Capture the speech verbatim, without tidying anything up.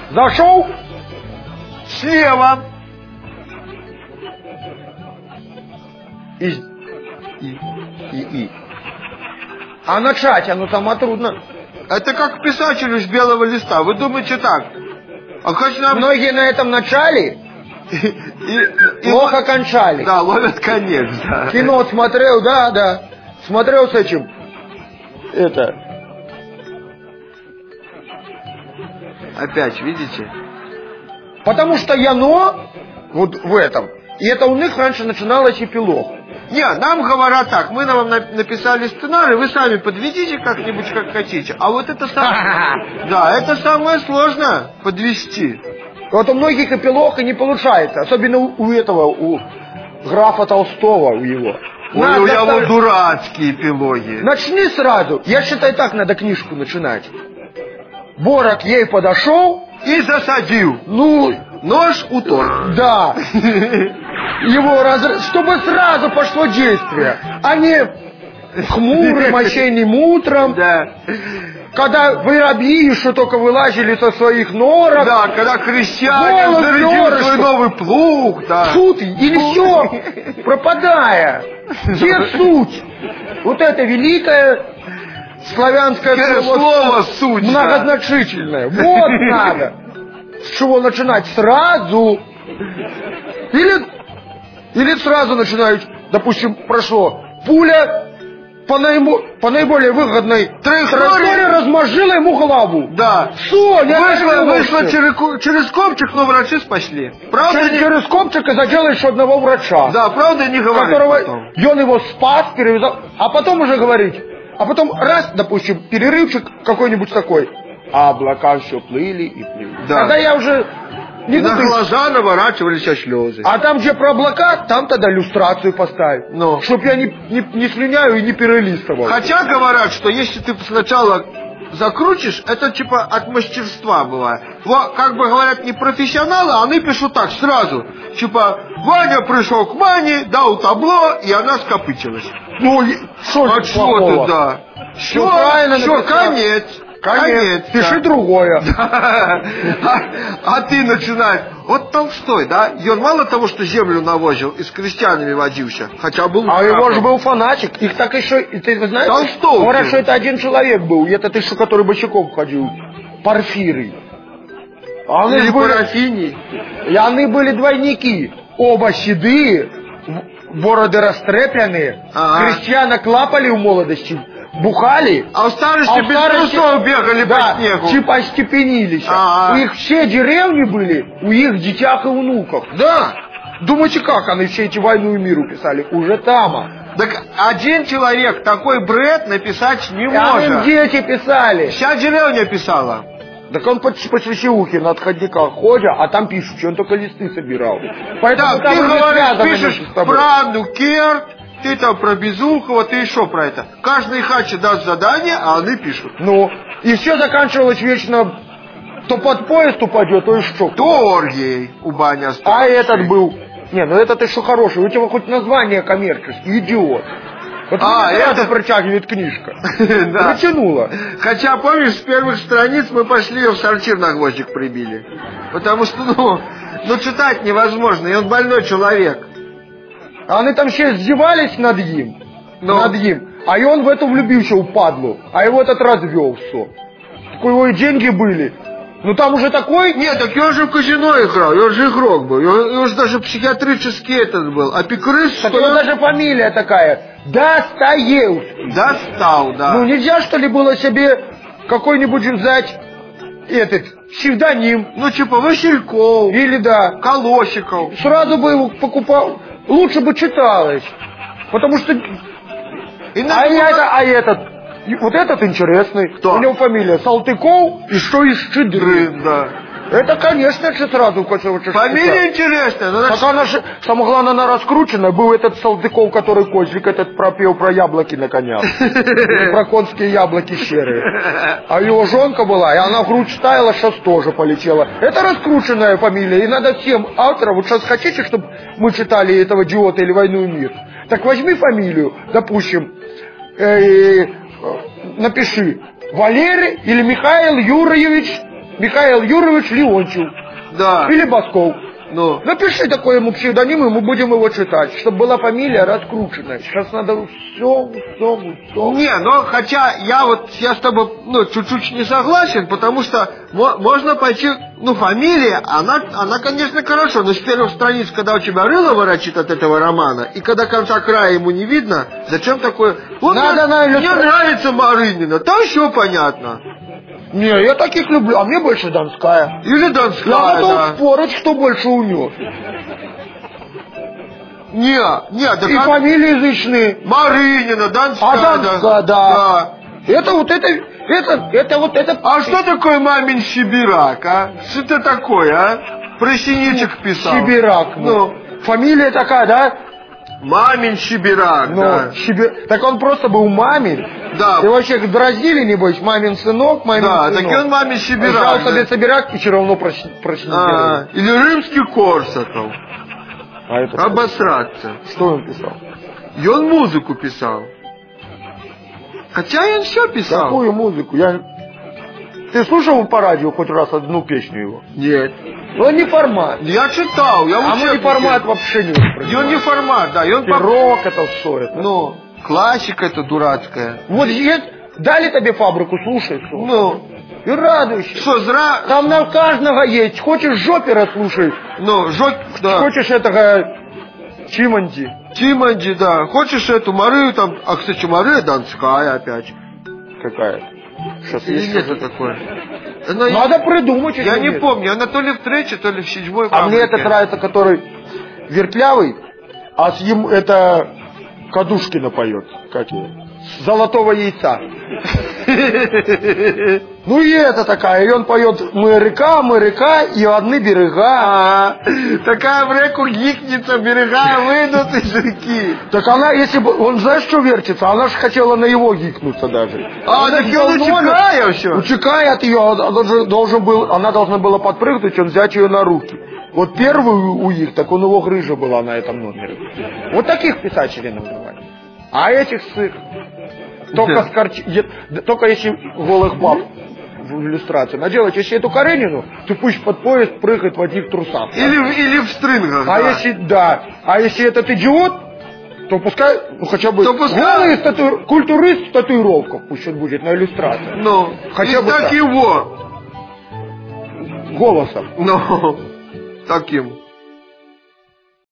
Зашел? Слева. И, и, и, и. А начать оно сама трудно. Это как писателю с белого листа. Вы думаете так? А хоть нам... Многие на этом начале и, и, плохо и, кончали. Да, ловят конец. Да. Кино смотрел, да, да. Смотрел с этим. Это. Опять, видите? Потому что яно, вот в этом, и это у них раньше начиналось эпилог. Нет, нам говорят так, мы вам написали сценарий, вы сами подведите как-нибудь, как хотите. А вот это самое... Да, это самое сложное, подвести. Вот у многих эпилог и не получается, особенно у, у этого, у графа Толстого, у его. Ой, у него дурацкие эпилоги. Начни сразу, я считаю, так надо книжку начинать. Борок ей подошел и засадил. Ну, нож у торта. Да. Его разрез... Чтобы сразу пошло действие, а не хмурым осенним утром. Да. Когда воробьи еще только вылазили со своих норок. Да, когда крестьянин зарядил свой новый плуг. Да. Суть, или все, пропадая. Где суть? Вот это великое славянское слово, слово суть. Многозначительное. Да. Вот надо. С чего начинать? Сразу. Или, или сразу начинают, допустим, прошло. Пуля по, наибо, по наиболее выгодной траектории размозжила ему голову. Да. Все, не вышло, вышло через, через копчик, но врачи спасли. Правда, через, не... через копчик и задела еще одного врача. Да, правда не говорит которого, и он его спас, перевязал. А потом уже говорить. А потом раз, допустим, перерывчик какой-нибудь такой. А облака все плыли и плыли. Да. Тогда я уже... Не на буду... глаза наворачивались слезы. А там, где про облака, там тогда иллюстрацию поставить. Но. Чтоб я не, не, не слюняю и не перелистывал. Хотя говорят, что если ты сначала закрутишь, это типа от мастерства бывает. Вот, как бы говорят, не профессионалы, а они пишут так сразу. Типа, Ваня пришел к Мане, дал табло, и она скопытилась. Ну, что а что ты, да. Все правильно Все, конец. Конец, пиши да. другое. А, а ты начинаешь. Вот Толстой, да? И он мало того, что землю навозил и с крестьянами водился, хотя был... А его же был фанатик. Их так еще... Ты знаешь? Толстой. Говорят, что это один человек был. И это ты что, который босиком ходил. Порфирий. А Или Парафиний. И они были двойники. Оба седые, бороды растрепленные. Ага. Крестьяна клапали в молодости. Бухали, а у старости а без трусов бегали да, по снегу. Типа остепенились. А-а. У них все деревни были, у их детях и внуках. Да. Думаете, как они все эти «Войну и миру» писали? Уже там. Так один человек такой бред написать не а может. Дети писали. Вся деревня писала. Так он по, по Свящеухе на отходниках ходит, а там пишут, что он только листы собирал. Поэтому так, ты говоришь, пишешь правду, Керт, ты там про Безухова, ты еще про это. Каждый хачи даст задание, а они пишут. Ну, и все заканчивалось вечно, то под поезд упадет, то и что. То оргией у бани осталось. А этот был, не, ну этот еще хороший, у тебя хоть название коммерческое, идиот. Вот а, это протягивает книжка. Да. Протянула. Хотя, помнишь, с первых страниц мы пошли ее в сортир на гвоздик прибили. Потому что, ну, ну читать невозможно, и он больной человек. А они там все издевались над ним, Но... над ним, а и он в это влюбился, упадлу, а его этот развел все. Так у него и деньги были. Ну там уже такой... Нет, так он же в казино играл, он же игрок был, он же даже психиатрический этот был, а Пикрыс... Так у него даже фамилия такая, Достоевский. Достал, да. Ну нельзя что ли было себе какой-нибудь взять этот псевдоним? Ну типа Васильков. Или да. Колосиков. Сразу бы его покупал... Лучше бы читалось, потому что... И а, это, а этот, вот этот интересный. Кто? У него фамилия Салтыков и что из Щедры. Да. Это, конечно же, сразу хочется... Фамилия интересная. Но так она же, самое главное, она раскручена. Был этот Салтыков, который Козлик этот пропел про яблоки на конях. Про конские яблоки серые. А его жонка была, и она в грудь ставила, сейчас тоже полетела. Это раскрученная фамилия. И надо всем авторам, вот сейчас хотите, чтобы мы читали этого идиота или «Войну и мир», так возьми фамилию, допустим, э, напиши Валерий или Михаил Юрьевич Михаил Юрьевич Леонтьев. Да. Или Басков. Ну. Напиши такой ему псевдоним, и мы будем его читать, чтобы была фамилия раскрученная. Сейчас надо все, все, все. Не, но хотя я вот, я с тобой, ну, чуть-чуть не согласен, потому что мо- можно пойти, ну, фамилия, она, она, конечно, хорошо, но с первых страниц, когда у тебя рыло ворочит от этого романа, и когда конца края ему не видно, зачем такое? Вот Надо мне, на мне иллюстра- нравится Марынина, там все понятно. Не, я таких люблю, а мне больше Донская. Или Донская, Я готов да. спорить, кто больше унес. Не, не, да И как... фамилии язычные. Марынина, Донская, А Донская, да. да. Это вот это, это, это вот это... А что такое мамин Сибирак, а? Что это такое, а? Про синичек писал. Сибирак. Ну. Фамилия такая, да? Мамин Сибирак, Ну, да. Сибир... Так он просто был мамин. Да. И вообще дразнили, небось, мамин сынок, мамин Да, сынок. так и он мамин Сибирак. Взял да. себе Сибирак и все равно проси... просидел. А, или римский Корсаков. А это Обосраться. что он писал? И он музыку писал. Хотя и он все писал. Какую музыку? Я... Ты слушал по радио хоть раз одну песню его? Нет. Он не формат. Я читал, я А мы не формат вообще не И он не воспринимаем. формат, да. И он по- Рок это все это. Ну, классика это дурацкая. Вот есть, дали тебе фабрику, слушай, что? Ну, И радуйся. что, зра... Там на каждого есть. Хочешь Жопера слушай, Ну, жок... Да. хочешь этого Чимонти. Тимонди, да. Хочешь эту Марию там... А, кстати, Мария Донская опять. Какая? Сейчас Или есть нет что-то. такое? Она- Надо придумать. Я если не нет. помню, она то ли в третьей, то ли в седьмой А мне фабрике. этот нравится, который вертлявый, а с ему это Кадушкина поет. Как ее? С золотого яйца. Ну и это такая, и он поет «Мы река, мы река, и одни берега». А, такая в реку гикнется, берега выйдут из реки. Так она, если бы, он знаешь, что вертится? Она же хотела на его гикнуться даже. А, Она так взял он номер, утекая все. Утекая от ее, он же должен был, она должна была подпрыгнуть, он взять ее на руки. Вот первую у их, так у него грыжа была на этом номере. Вот таких писателей называли. А этих сыр. Только, с корч... е- только если голых баб в иллюстрацию наделать. Если эту Каренину, то пусть под поезд прыгает в одних трусах. Или, в- или в стрингах, А да. если, да, а если этот идиот, то пускай, ну хотя бы, То пускай- голый с тату- культурист в татуировках, пусть он будет на иллюстрации. Ну, Хотя и бы так так. его. Голосом. Ну, таким.